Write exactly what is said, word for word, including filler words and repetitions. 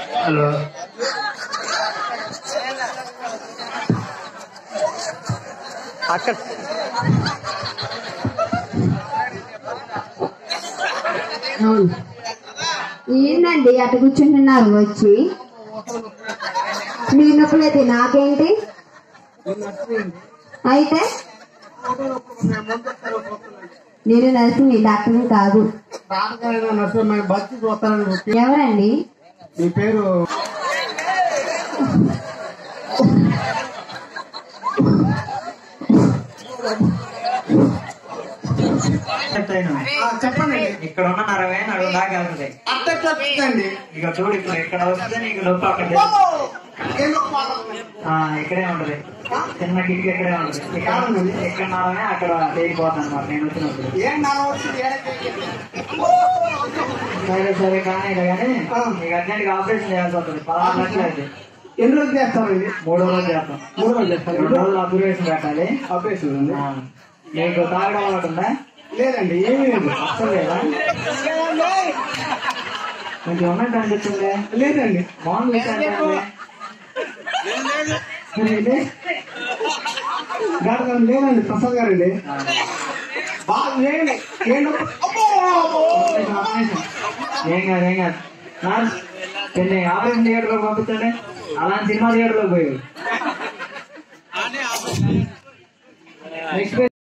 Hello అక్కడ ఏందండి అటు కూర్చుంటున్నారు వచ్చి? మీ నొప్పులైతే నాకేంటి అయితే? నేను నర్సింగ్ డాక్టర్ కాదు. ఎవరండి మీ పేరు? చెప్పండి. ఇక్కడ ఉన్న నరవే నడువు దాకా వెళ్తుంది. అట్టండి ఇక చూడు ఇప్పుడు ఇక్కడ వస్తే నీకు నొప్పి అక్కడ ఇక్కడే ఉంటది. చిన్న కిటికీ ఇక్కడే ఉంటది. ఇక్కడ నరవే అక్కడ తేలిపోతాను అనమాట నేను వచ్చినప్పుడు. సరే సరే కానీ ఇలా కానీ నీకు అర్జెంట్గా ఆపరేషన్ చేయాల్సి వస్తుంది. పదహారు లక్షలు అయితే. ఎన్ని రోజులు చేస్తారండి? మూడో రోజు చేస్తాం. మూడు రోజులు చేస్తారు. రెండు రోజులు అబ్జర్వేషన్ పెట్టాలి. ఆపరేషన్ ఉంది. నీకు తాగడం అలవాటు ఉందా? లేదండి, ఏమీ లేదు. అసలు లేదా? కొంచెం ఉన్నట్టు అనిపిస్తుంది. లేదండి, బాగుంది. గారు లేదండి, ప్రసాద్ గారండి. బాగా లేదండి. ఏం కాదు ఏం కాదు. పెళ్ళి ఆపరేషన్ థియేటర్ లో పంపించండి. అలాంటి సినిమా థియేటర్ లో పోయి నెక్స్ట్